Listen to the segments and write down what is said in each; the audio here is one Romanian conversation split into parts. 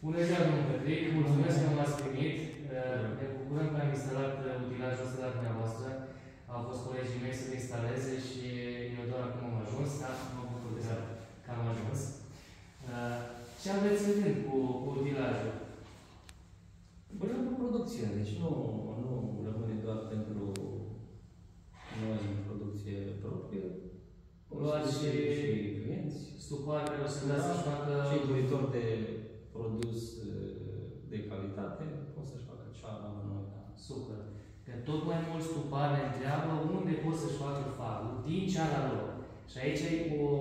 Bună ziua, domnul Petric, mulțumesc că m-ați primit. Ne bucurăm că am instalat utilajul ăsta la dumneavoastră. Au fost colegii mei să-l instaleze și eu doar acum am ajuns, da? Mă bucur deja că am ajuns. Ce aveți în gând cu utilajul? Vrem o producție, deci nu rămâne doar pentru noi în producție proprie. Luați și clienți. supoare care o să dați să-și facă... Și doritori de produs de calitate pot să-și facă ceara la noi. Da. Super. Că tot mai mulți tupari ne întreabă unde pot să-și facă farul din ceara lor. Și aici e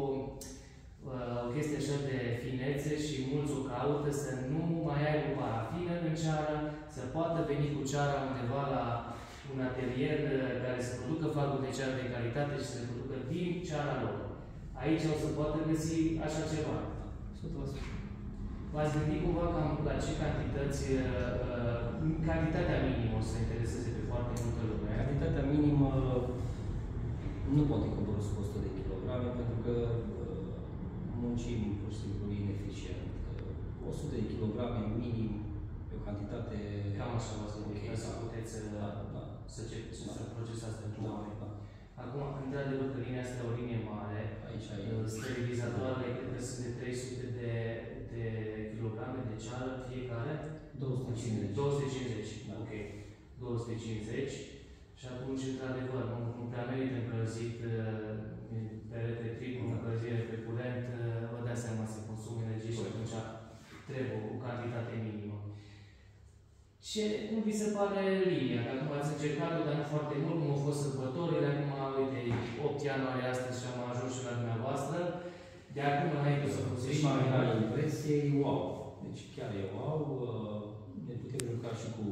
o chestie așa de finețe și mulți o caută să nu mai aibă parafină în ceară, să poată veni cu ceara undeva la un atelier care să producă farul de ceară de calitate și să se producă din ceara lor. Aici o să poată găsi așa ceva. 100%. V-ați gândit cumva cam la ce cantități, cantitatea minimă o să intereseze pe foarte multă lume? Cantitatea minimă nu poate coborî sub 100 de kilograme pentru că muncim pur și simplu ineficient. 100 de kilograme minim e o cantitate... Cam așa v-ați gândit, ca să puteți să procesați pentru oameni. Acum, într-adevăr că linia asta e o linie mare. Aici sterilizatoarele cred că sunt de 300 de kilograme de ceară fiecare? 250. 250, da. Ok. 250. Și atunci, într-adevăr, nu prea merită încălzit perete tricul, încălzire pe curent, vă dați seama să consumă energie și atunci trebuie o cantitate minimă. Cum vi se pare linia? Acum ați încercat-o, dar nu foarte mult, cum au fost sărbătorile, acum, uite, 8 ianuarie astăzi și am ajuns și la dumneavoastră. De acum înainte să puteți prima mea impresie e wow. Deci chiar e wow. Ne putem juca și cu...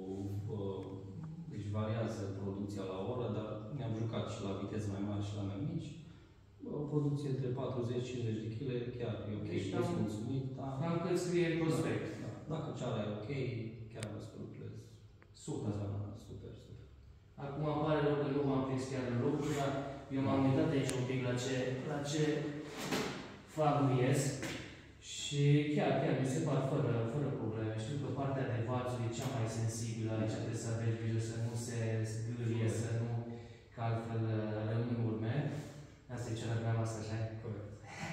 Deci variază producția la oră, dar ne-am jucat și la viteze mai mari și la mai mici. O producție între 40-50 de kg, chiar e ok. Deci ești mulțumit. Cam cât scrie în prospect. Dacă ceara e ok, chiar vă scruplez. Super. Super. Acum îmi pare rău că nu m-am prins chiar în lucru, dar eu m-am uitat aici un pic la ce fabuiesc și chiar mi se par fără probleme. Știu că partea de valțuri e cea mai sensibilă, aici trebuie să aveți grijă să nu se zgârie, să nu, că altfel rămân urme. Asta e cea de asta, așa? Corect.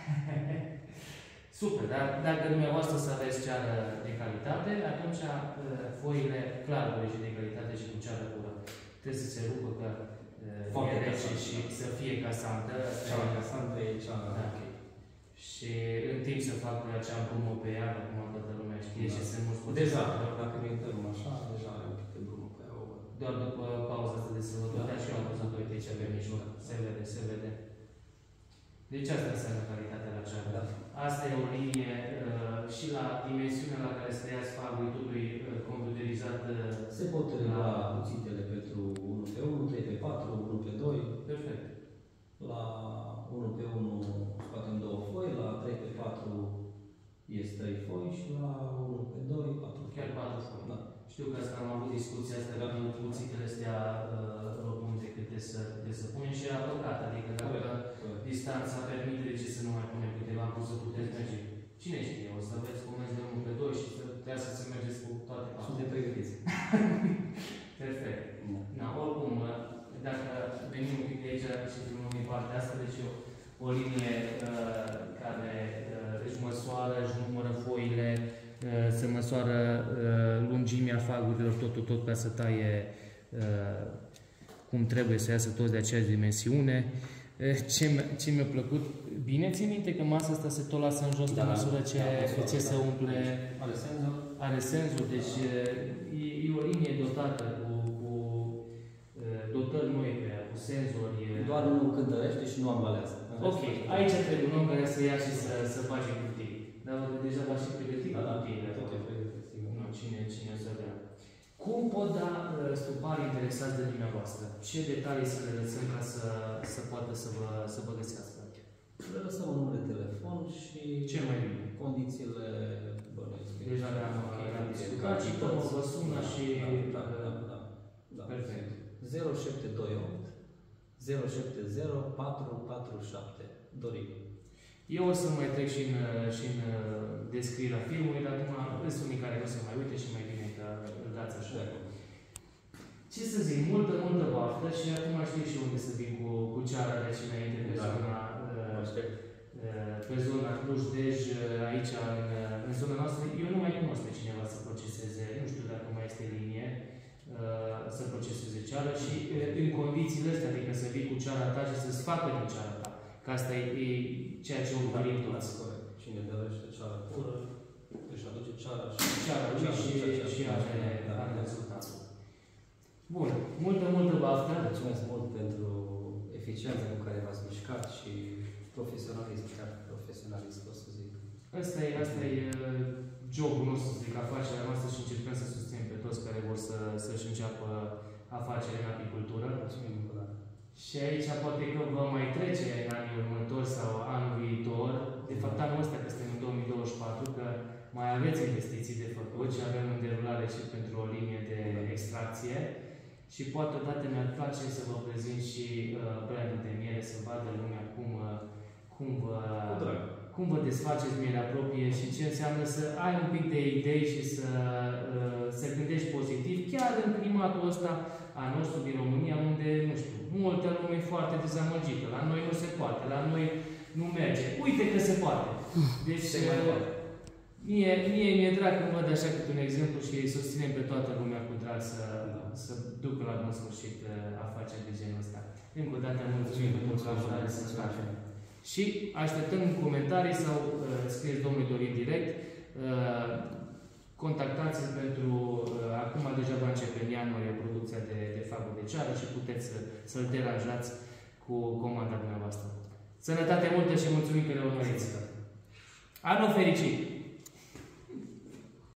Super, dar dacă dumneavoastră să aveți ceară de calitate, atunci foile clar vor ieși de calitate și cu ceară pură. Trebuie să se rupă că e rece și să fie casantă. Ceara casantă e cea ok. Și în timp să fac acea brumă pe ea, acum toată lumea știe și sunt mulți deja, dacă ne uităm așa, deja are un pic de brumă pe ea. Doar după pauza asta de sărbători, dar și eu am văzut uite aici pe mijloc. Se vede. Deci asta înseamnă calitatea la ceară. Da. Asta e o linie și la dimensiunea la care stăiați farul, totul e computerizat. Se pot regla cuțitele pentru 1 pe 1, 3 pe 4, 1 pe 2. Perfect. La 1 pe 1 scoatem 2 foi, la 3 pe 4 ies 3 foi și la 1 pe 2, 4 foi. Chiar 4 foi. Da. Știu că asta am avut discuția asta, că cuțitele astea rotunde câte să punem și era păcat, adică dacă distanța permite, de ce să nu mai punem câteva am pus să puteți merge. Cine știe, o să aveți cum mergi de 1 pe 2 și trebuie să mergeți cu toate patru. Suntem pregătiți. Perfect. Da, oricum, dacă venim un pic de aici și filmăm din partea asta, deci o linie care își măsoară, își numără foile, se măsoară lungimea fagurilor, tot ca să taie cum trebuie să iasă toți de aceeași dimensiune. Ce mi-a plăcut, bine țin minte că masa asta se tot lasă în jos pe măsură ce se umple. Are senzor, deci e o linie dotată cu dotări noi pe ea, cu senzori. Doar nu cântărește și nu ambalează. Ok, aici trebuie un om care să ia și să bage cutii. Dar deja v-aș fi pregătit cu cutiile. Tot e pregătit, sigur. Cine o să vrea. Cum pot da stuparii interesați de dumneavoastră? Ce detalii să le lăsăm ca să poată să vă găsească? Le lăsăm un număr de telefon și ce mai bine? Condițiile bănuiesc. Deja le-am discutat și tot vă sună și... Da. Perfect. 0728 070 447 Dorin. Eu o să mai trec și în descrierea filmului, dar acum sunt unii care nu se mai uite și mai bine că îl dați așa. Ce să zic, multă baftă și acum știu și unde să vin cu ceara de aici înainte pe zona Cluj-Dej, aici în zona noastră. Eu nu mai cunosc pe cineva să proceseze, nu știu dacă mai este linie, să proceseze ceara și în condițiile astea, adică să vii cu ceara ta și să-ți facă din ceara ta. Că asta e ceea ce urmărim toți. Cine dărește ceara pură, își aduce ceara și are rezultatul. Bun, multă baftă. Mulțumesc mult pentru eficiența cu care v-ați mișcat și profesionalism, chiar profesionalism, o să zic. Asta e jobul nostru, să zic, afacerea noastră și încercăm să susținem pe toți care vor să-și înceapă afaceri în apicultură. Mulțumim încă o dată. Și aici poate că vă mai trece în anii următori sau anul viitor, de fapt anul ăsta, că suntem în 2024, că mai aveți investiții de făcut și avem în derulare și pentru o linie de extracție. Și poate odată mi-ar place să vă prezint și brandul de miere, să vadă lumea cum vă desfaceți mierea proprie și ce înseamnă să ai un pic de idei și să gândești pozitiv, chiar în climatul ăsta a nostru din România, unde, nu știu, multă lume e foarte dezamăgită. La noi nu se poate, la noi nu merge. Uite că se poate! Deci, mie mi-e drag când văd așa câte un exemplu și îi susținem pe toată lumea cu drag să ducă la bun sfârșit afaceri de genul ăsta. Încă o dată mulțumim pentru colaborare să facem. Și așteptăm comentarii sau scrieți domnului Dorin direct. Contactați-l pentru, acum deja va începe în ianuarie producția de faguri de ceară și puteți să-l deranjați cu comanda dumneavoastră. Sănătate multă și mulțumim că ne urmăriți! Anul fericit!